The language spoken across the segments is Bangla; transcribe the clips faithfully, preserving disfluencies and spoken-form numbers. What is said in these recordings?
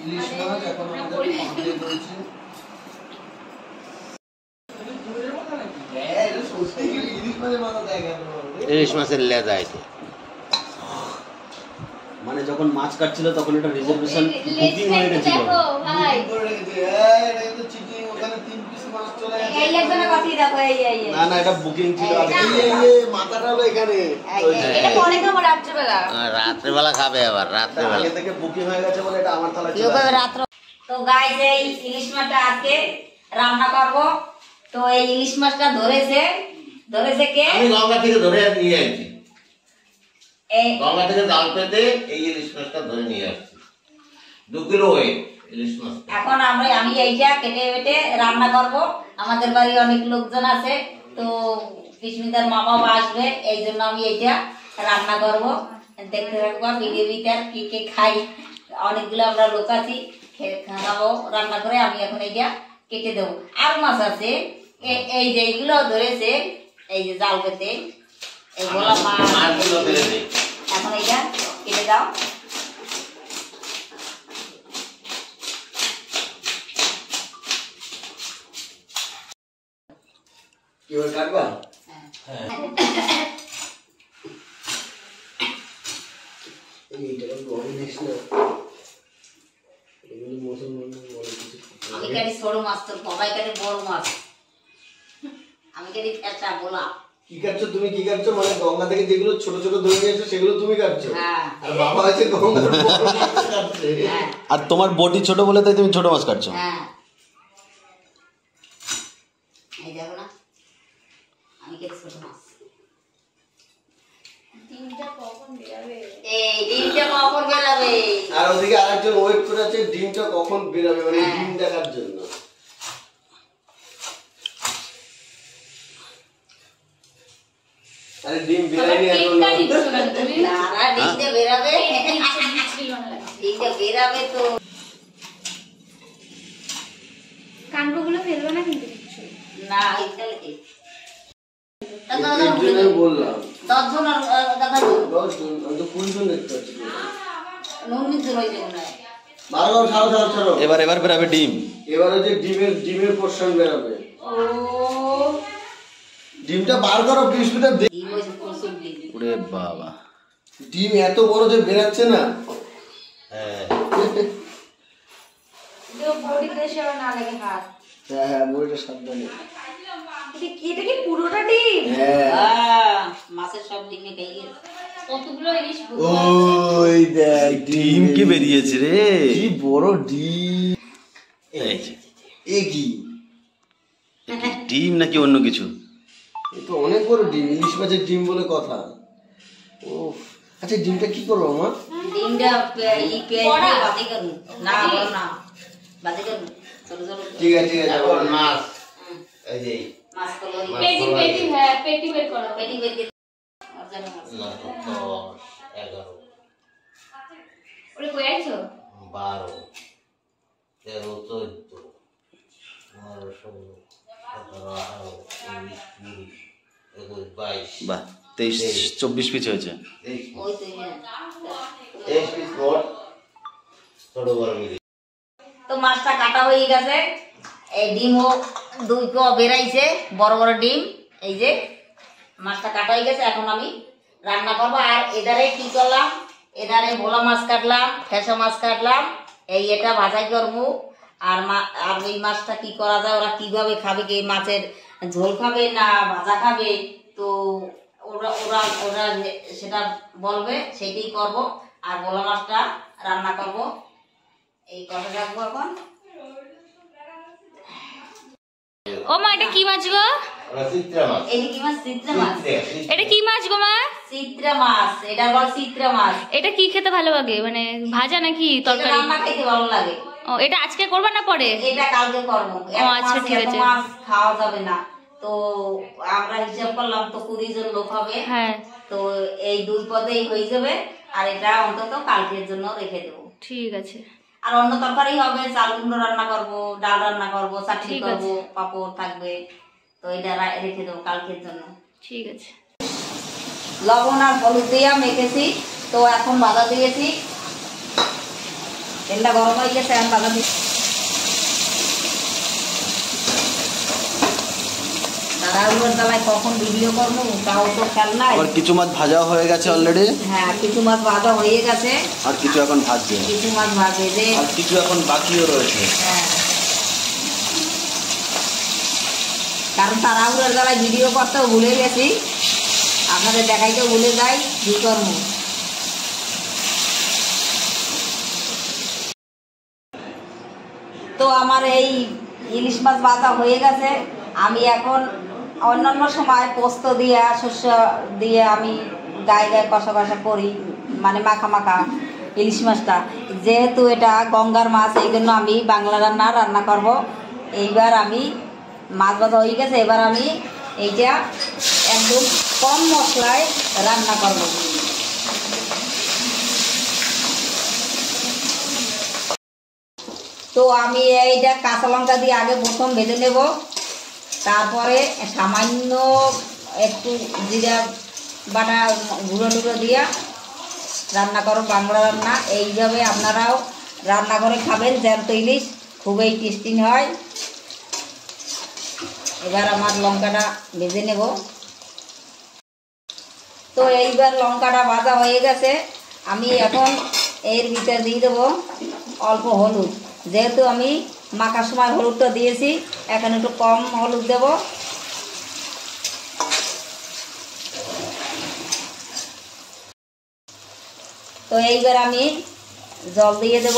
ইলিশ মাছ এখন আমাদের কমপ্লিট হয়েছে। ইলিশ মাছের লেজা আছে মানে যখন মাছ কাটছিল তখন এটা রিজার্ভেশন বুকিং হয়ে গেছিল ভাই এটা তো চিটিং ওখানে তিন পিস মাছ চলে গেছে এই একজনের কথাই দেখো এই এই না না এটা বুকিং ছিল আগে এই এই মাথাটা হলো এখানে এটা পরে খাবো রাত্রে বেলা রাত্রে বেলা খাবে আবার রাত্রে বেলা আগে থেকে বুকিং হয়ে গেছে বলে এটা আমার থালা ছিল রাত্র। তো গাইস এই ইলিশ মাছটা আজকে রান্না করব। তো এই ইলিশ মাছটা ধরেছে ধরেছে কে? আমি গঙ্গা থেকে ধরে নিয়ে আসছি এই গঙ্গা থেকে জাল পেতে এই ইলিশ মাছটা ধরে নিয়ে আসছি দু কিলো ওয়েট ইলিশ মাছ। এখন আমরা আমি এইটা কেটে কেটে রান্না করব। আমাদের বাড়ি অনেক লোকজন আছে তো বিস্মিতার মা বাবা আসবে এই জন্য আমি এইটা রান্না করব। দেখতে থাকবো ভিডিও ভিতর কি কে খাই অনেকগুলো আমরা লোক আছি খাওয়াবো রান্না করে। আমি এখন এইটা কেটে দেবো। আর মাছ আছে এই যে এইগুলো ধরেছে এই যে জাল পেতে এই গোলা মাছ এখন এইটা কেটে দাও। কি ওর কাটবা? হ্যাঁ এইটা বড় নেক্সট না এগুলো মুসলমান বড় কিছু আমি কাটি ছোট মাছ তো সবাই কাটে বড় মাছ আমি কাটি একটা গোলা। কি কাটছো তুমি? কি কাটছো মানে গঙ্গা থেকে যেগুলো ছোট ছোট ধরে নিয়েছো সেগুলো তুমি কাটছো? হ্যাঁ আর বাবা আছে গঙ্গার বড় মাছ কাটছে। হ্যাঁ আর তোমার বডি ছোট বলে তাই তুমি ছোট মাছ কাটছো। হ্যাঁ এই দেখো না আমি কেটে ছোট মাছ। ডিমটা কখন বেরাবে? এই ডিমটা কখন বেরাবে? আর ওদিকে আরেকজন ওয়েট করে আছে ডিমটা কখন বেরাবে মানে ডিম দেখার জন্য। আরে ডিম বেরাবে এখন না না ডিমটা বেরাবে ডিমটা বেরাবে তো কানগুলো ফেলবে না কিন্তু কিছু না এইখানে কি বললাম দশ জন দেখা দশ জন তো কুড়ি জন দেখতে পাচ্ছি নুন জন হয়ে যাবে না বারো ছাড়ো ছাড়ো ছাড়ো এবার এবার বেরাবে ডিম। এবার যে ডিমের ডিমের পোরশন বেরাবে। ও ডিমটা বার করো বিশ মিটার। ডিম হইছে প্রচুর ডিম। ওরে বাবা ডিম এত বড় যে বেরাচ্ছে না। হ্যাঁ তো বডি দেশে না লাগে হাত হ্যাঁ হ্যাঁ বড়টা সাবধানে। এটা কি এটা কি পুরোটা ডিম? হ্যাঁ আহ মাছের সব ডিমে খাই গেছে কতগুলো ইলিশ ওই দেখ ডিম কি বেরিয়েছে রে কি বড় ডিম। এই যে এ কি ডিম নাকি অন্য কিছু? এ তো অনেক বড় ডিম ইলিশ মাছের ডিম বলে কথা। ও আচ্ছা ডিমটা কি করবো আমার? ডিমটা ই পেঁয়াজ দিয়ে বাজি করুন না বড় না বাজি করুন ছোট ছোট। ঠিক আছে ঠিক আছে এখন মাছ এই যে মাছ কলরি পেটি পেটি হ্যাঁ পেটি বের করো পেটি বের করে অর্জন মাছ দশ এগারো ওরে কই আইছো? বারো তেরো চোদ্দ পনেরো ষোলো সতেরো আঠারো উনিশ কুড়ি একুশ বাইশ বাহ তেইশ চব্বিশ পিস হয়েছে। ওই তো তেইশ পিস মোট ছোট বড় মিলে। তো মাছটা কাটা হয়ে গেছে এই ডিমও দুই কো বেরাইছে বড় বড় ডিম এই যে মাছটা কাটা হয়ে গেছে। এখন আমি রান্না করবো। আর এধারে কি করলাম এধারে ভোলা মাছ কাটলাম ফেসা মাছ কাটলাম এই এটা ভাজাই করবো। আর মা আর এই মাছটা কি করা যায় ওরা কিভাবে খাবে কি মাছের ঝোল খাবে না ভাজা খাবে তো ওরা ওরা ওরা সেটা বলবে সেটাই করব। আর ভোলা মাছটা রান্না করব এই কথা রাখবো এখন। ও মা এটা কি মাছ গো? চিত্রা মাছ। এই কি মাছ? চিত্রা মাছ। এটা কি মাছ গো মা? চিত্রা মাছ এটা বল চিত্রা মাছ। এটা কি খেতে ভালো লাগে মানে ভাজা নাকি তরকারি? রান্না খেতে ভালো লাগে। ও এটা আজকে করবা না পরে? এটা কালকে করব। ও আচ্ছা ঠিক আছে। মাছ খাওয়া যাবে না তো আমরা হিসাব করলাম তো কুড়ি জন লোক হবে। হ্যাঁ তো এই দুই পদেই হয়ে যাবে। আর এটা অন্তত কালকের জন্য রেখে দেবো। ঠিক আছে। আর অন্য তরকারি হবে চাল কুমড়ো রান্না করব ডাল রান্না করব চাটনি করব পাপড় থাকবে তো এটা রেখে দেবো কালকের জন্য। ঠিক আছে। লবণ আর হলুদ দিয়ে মেখেছি তো এখন বাধা দিয়েছি তেলটা গরম হয়ে গেছে এখন বাধা দিই। তাড়াহুড়োর জ্বালায় কখন ভিডিও করবো তাও তো খেয়াল নাই। আবার কিছু মাছ ভাজা হয়ে গেছে অলরেডি, হ্যাঁ কিছু মাছ ভাজা হয়ে গেছে, আর কিছু এখন ভাজছে, কিছু মাছ ভাজে যে আর কিছু এখন বাকিও রয়েছে। হ্যাঁ কারণ তাড়াহুড়োর জ্বালায় ভিডিও করতেও ভুলে গেছি, আপনাদের দেখাইতেও ভুলে যাই, কি করবো। তো আমার এই ইলিশ মাছ ভাজা হয়ে গেছে। আমি এখন অন্যান্য সময় পোস্ত দিয়ে শস্য দিয়ে আমি গায়ে গায়ে কষা কষা করি, মানে মাখা মাখা ইলিশ মাছটা। যেহেতু এটা গঙ্গার মাছ এই জন্য আমি বাংলা রান্না রান্না করব। এইবার আমি মাছ ভাজা হয়ে গেছে, এবার আমি এইটা একদম কম মশলায় রান্না করব। তো আমি এইটা কাঁচা লঙ্কা দিয়ে আগে প্রথম ভেজে নেব, তারপরে সামান্য একটু জিরা বাটা গুঁড়ো টুকরো দিয়ে রান্না করো বাংলা রান্না। এইভাবে আপনারাও রান্না করে খাবেন, জ্যান্ত ইলিশ খুবই টেস্টি হয়। এবার আমার লঙ্কাটা ভেজে নেব। তো এইবার লঙ্কাটা ভাজা হয়ে গেছে, আমি এখন এর ভিতরে দিয়ে দেবো অল্প হলুদ। যেহেতু আমি মাখার সময় হলুদটা দিয়েছি, এখন একটু কম হলুদ দেব। তো এইবার আমি জল দিয়ে দেব।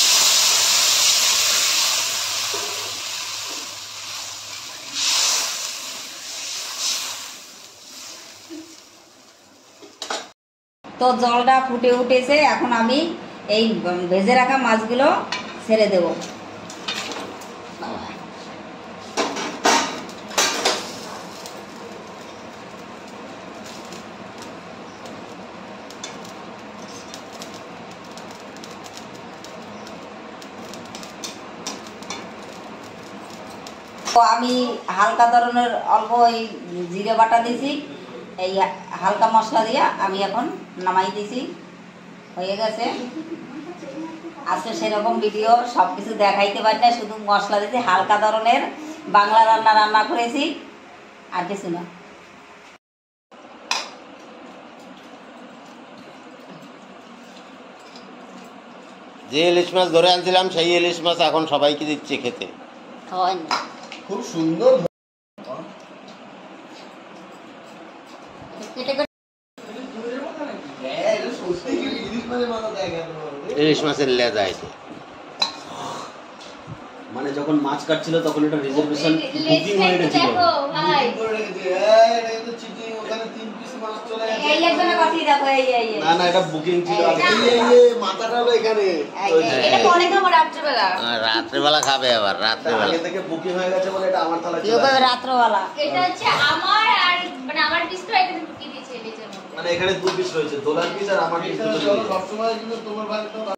তো জলটা ফুটে উঠেছে, এখন আমি এই ভেজে রাখা মাছগুলো ছেড়ে দেব। তো আমি হালকা ধরনের অল্প এই জিরে বাটা দিয়েছি, এই হালকা মশলা দিয়ে আমি এখন নামাই দিয়েছি, হয়ে গেছে। আজকে সেরকম ভিডিও সব কিছু দেখাইতে পারি না, শুধু মশলা দিয়েছি, হালকা ধরনের বাংলা রান্না রান্না করেছি, আর কিছু না। যে ইলিশ মাছ ধরে আনছিলাম সেই ইলিশ মাছ এখন সবাইকে দিচ্ছে খেতে। হয় না খুব সুন্দর। কেটে কেটে ইলিশ মাছের লেজা আছে। মানে যখন মাছ কাটছিল তখন এটা রিজার্ভেশন বুকিং হয়ে গেছিল। এই একজনের কথাই দেখো, এই এই এই। না না, এটা বুকিং ছিল আগে। এই এই এই মাথাটা হলো এখানে। এটা পরে খাবো রাত্রেবেলা। আর রাত্রেবেলা খাবে, আবার রাত্রেবেলা আগে থেকে বুকিং হয়ে গেছে বলে এটা আমার থালা কেউ ছিল। কেউ রাত্রবেলা। এটা হচ্ছে আমার আর মানে আমার পিসটা এখানে ঢুকিয়ে দিয়েছে ইলিশের মধ্যে। মানে এখানে দুই পিস রয়েছে, দোলার পিস আর আমার পিস।